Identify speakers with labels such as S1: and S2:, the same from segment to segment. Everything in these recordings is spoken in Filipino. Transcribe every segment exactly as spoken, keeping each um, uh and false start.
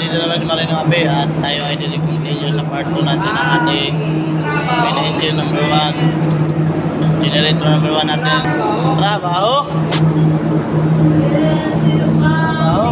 S1: nandito naman si Marino Abe at tayo ay dinicontinue sa part two natin ng ating main engine number one, generator number one natin. Trabaho! Trabaho!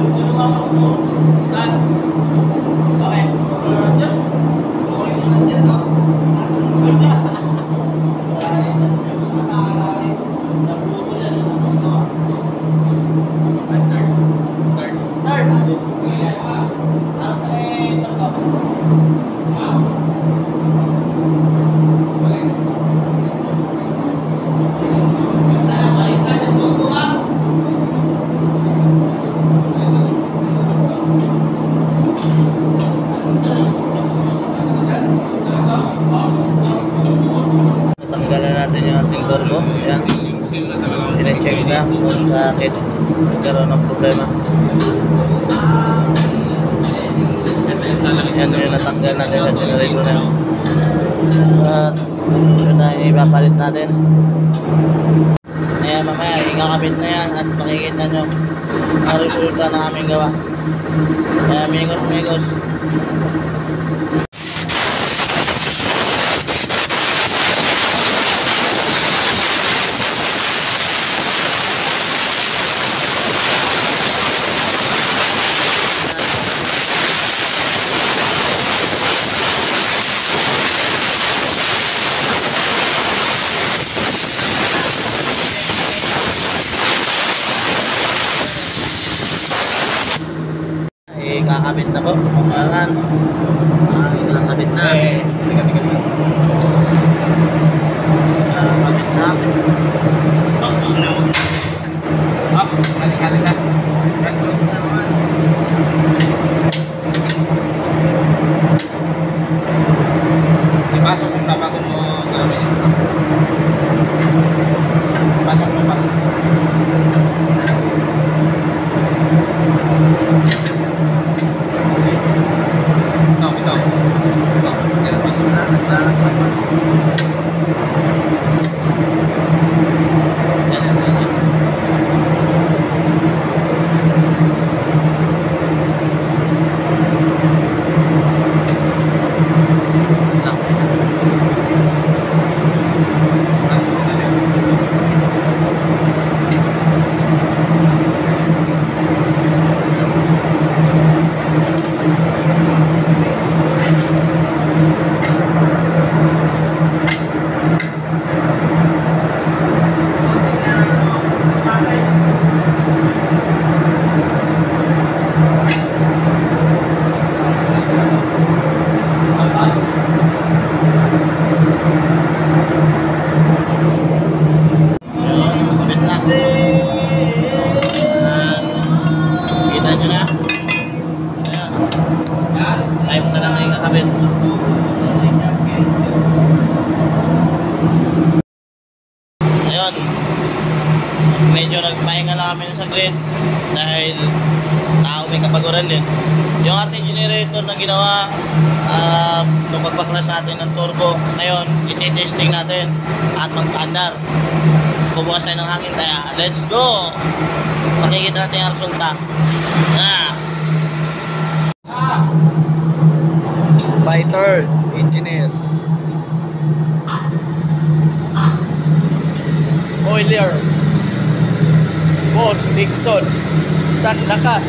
S1: Tanggalan natin yung ating turbo. Ayan. Sine-check na kung sakit nagkaroon ng problema. Yan yung natanggal natin sa generator na yun. At ito na ipapalit natin. Ayan, mamaya ikakabit na yan at makikita nyo ang resulta ng aming gawa. Ayan, migos migos. Ikakabit na po. Ayan. Ah, ikakabit na. Eh, tiga, tiga, tiga. Ikakabit na. Ops, halika, halika. Press. Ipasok kung nabago mo gawin. Pasok mo, pasok. Ayun, medyo nagpahinga lang kami sa grid dahil tao may kapaguran din. Yung ating generator na ginawa uh, nung pagpaklas natin ng turbo, ngayon iti-testing natin at magpa-andar. Bubukas tayo ng hangin, kaya let's go! Makikita natin ang resulta. Ah.
S2: Fighter Engineer Oiler Boss Dixon San Lakas.